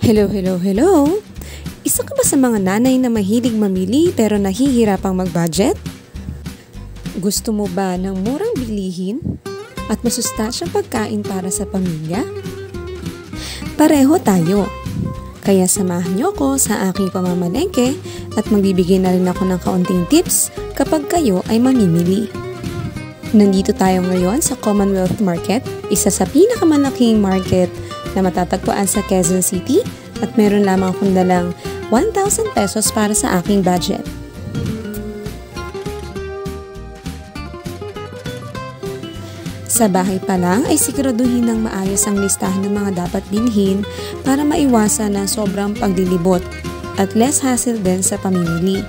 Hello, hello, hello! Isa ka ba sa mga nanay na mahilig mamili pero nahihirapang mag-budget? Gusto mo ba ng murang bilihin at masustansyang pagkain para sa pamilya? Pareho tayo! Kaya samahan niyo ko sa aking pamamalengke at magbibigay na rin ako ng kaunting tips kapag kayo ay mamimili. Nandito tayo ngayon sa Commonwealth Market, isa sa pinakamalaking market na matatagpuan sa Quezon City at meron lamang akong dalang 1,000 pesos para sa aking budget. Sa bahay pa lang ay siguraduhin ng maayos ang listahan ng mga dapat bilhin para maiwasan ng sobrang paglilibot at less hassle din sa pamimili.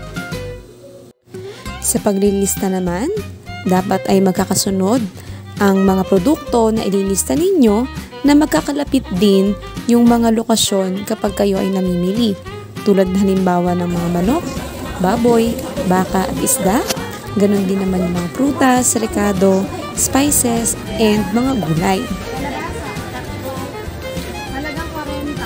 Sa paglilista naman, dapat ay magkakasunod ang mga produkto na ililista ninyo na magkakalapit din yung mga lokasyon kapag kayo ay namimili, tulad halimbawa ng mga manok, baboy, baka at isda. Ganon din naman yung mga prutas, rekado, spices, and mga gulay. Halagang 40.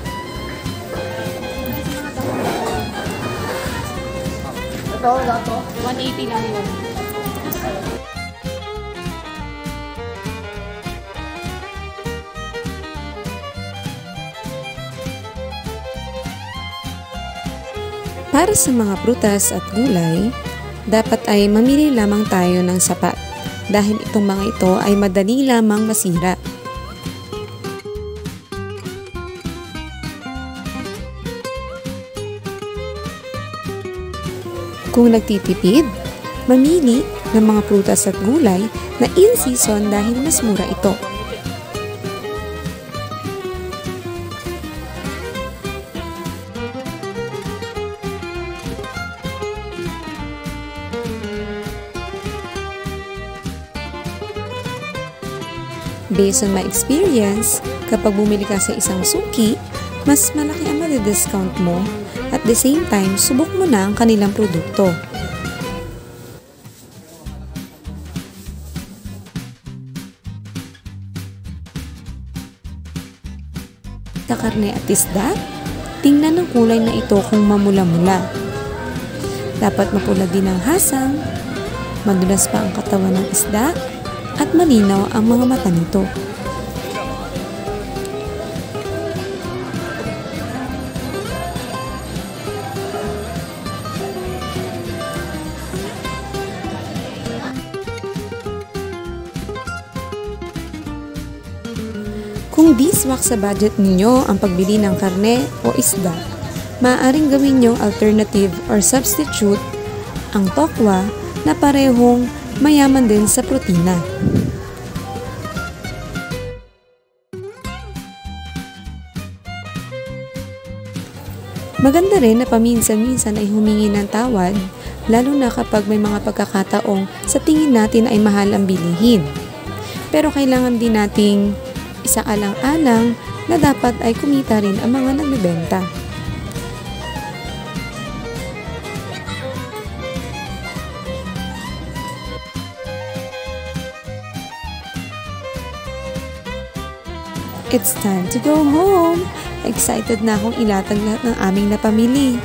Ito, wala to. 180 lang yun. Para sa mga prutas at gulay, dapat ay mamili lamang tayo ng sapat dahil itong mga ito ay madali lamang masira. Kung nagtitipid, mamili ng mga prutas at gulay na in season dahil mas mura ito. Based on my experience, kapag bumili ka sa isang suki, mas malaki ang madi-discount mo at the same time, subok mo na ang kanilang produkto. Sa karne at isda, tingnan ng kulay na ito kung mamula-mula. Dapat mapula din ang hasang, madulas pa ang katawan ng isda, at malinaw ang mga mata nito. Kung di swak sa budget ninyo ang pagbili ng karne o isda, maaaring gawin nyong alternative or substitute ang tokwa na parehong mayaman din sa protina. Maganda rin na paminsan-minsan ay humingi ng tawad, lalo na kapag may mga pagkakataong sa tingin natin ay mahal ang bilihin. Pero kailangan din nating isaalang-alang na dapat ay kumita rin ang mga nagbebenta. It's time to go home! Excited na akong ilatag lahat ng aming napamili.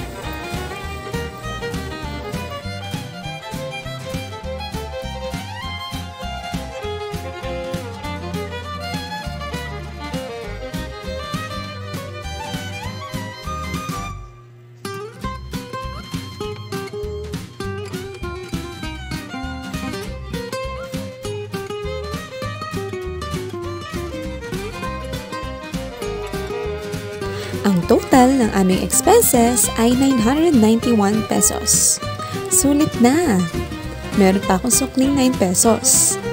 Ang total ng aming expenses ay 991 pesos. Sulit na! Meron pa akong sukling 9 pesos.